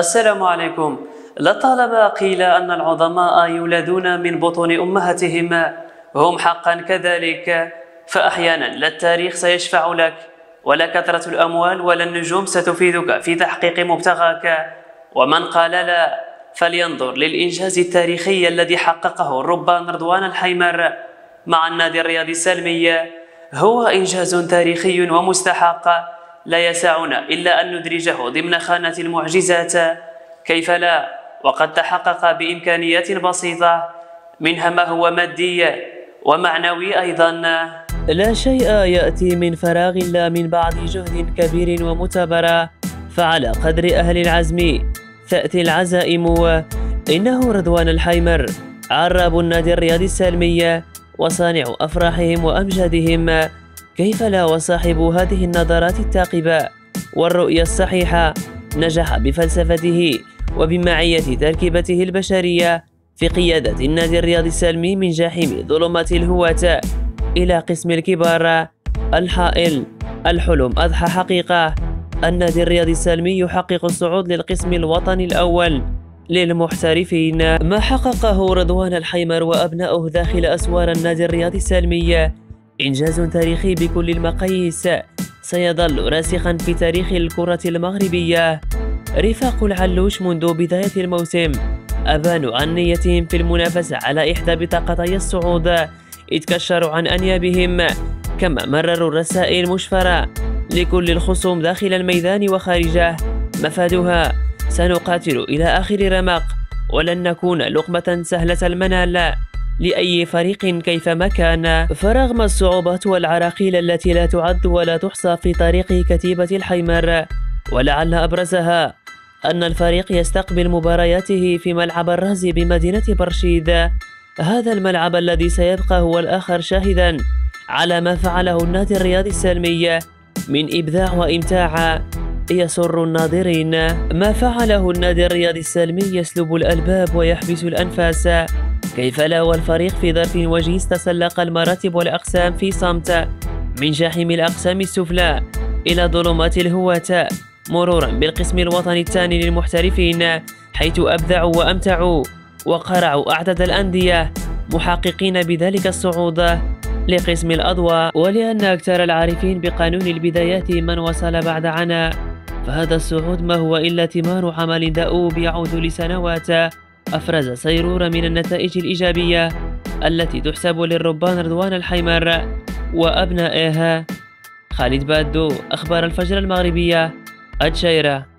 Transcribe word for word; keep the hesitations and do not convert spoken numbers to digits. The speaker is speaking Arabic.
السلام عليكم. لطالما قيل أن العظماء يولدون من بطون أمهاتهم، هم حقا كذلك، فأحيانا لا التاريخ سيشفع لك، ولا كثرة الأموال ولا النجوم ستفيدك في تحقيق مبتغاك. ومن قال لا فلينظر للإنجاز التاريخي الذي حققه الربان رضوان الحيمر مع النادي الرياضي السلمي. هو إنجاز تاريخي ومستحق لا يسعنا إلا أن ندرجه ضمن خانة المعجزات. كيف لا، وقد تحقق بإمكانيات بسيطة، منها ما هو مادي ومعنوي أيضا. لا شيء يأتي من فراغ لا من بعد جهد كبير ومثابرة، فعلى قدر أهل العزم تأتي العزائم. إنه رضوان الحيمر عراب النادي الرياضي السلمي وصانع أفراحهم وأمجادهم. كيف لا، وصاحب هذه النظرات الثاقبة والرؤية الصحيحة نجح بفلسفته وبمعية تركيبته البشرية في قيادة النادي الرياضي السلمي من جحيم ظلمات الهواة إلى قسم الكبار الحائل. الحلم أضحى حقيقة. النادي الرياضي السلمي يحقق الصعود للقسم الوطني الأول للمحترفين. ما حققه رضوان الحيمر وأبناؤه داخل أسوار النادي الرياضي السلمي إنجاز تاريخي بكل المقاييس، سيظل راسخا في تاريخ الكرة المغربية. رفاق العلوش منذ بداية الموسم أبانوا عن نيتهم في المنافسة على إحدى بطاقتي الصعود، إذ كشروا عن أنيابهم، كما مرروا الرسائل مشفرة لكل الخصوم داخل الميدان وخارجه. مفادها: سنقاتل إلى آخر رمق، ولن نكون لقمة سهلة المنال لأي فريق كيفما كان. فرغم الصعوبات والعراقيل التي لا تعد ولا تحصى في طريق كتيبة الحيمر، ولعل أبرزها أن الفريق يستقبل مبارياته في ملعب الرازي بمدينة برشيد، هذا الملعب الذي سيبقى هو الآخر شاهدا على ما فعله النادي الرياضي السلمي من إبداع وإمتاع يسر الناظرين. ما فعله النادي الرياضي السلمي يسلب الألباب ويحبس الأنفاس. كيف لا، والفريق في ظرف وجيز تسلق المراتب والأقسام في صمت، من جحيم الأقسام السفلى إلى ظلمات الهواة، مرورا بالقسم الوطني الثاني للمحترفين، حيث أبدعوا وأمتعوا وقرعوا أعداد الأندية، محققين بذلك الصعود لقسم الأضواء. ولأن أكثر العارفين بقانون البدايات من وصل بعد عناء، فهذا الصعود ما هو إلا ثمار عمل دؤوب يعود لسنوات، أفرز سيرورا من النتائج الإيجابية التي تحسب للربان رضوان الحيمر وأبنائها. خالد بادو، أخبار الفجر المغربية، الجزائر.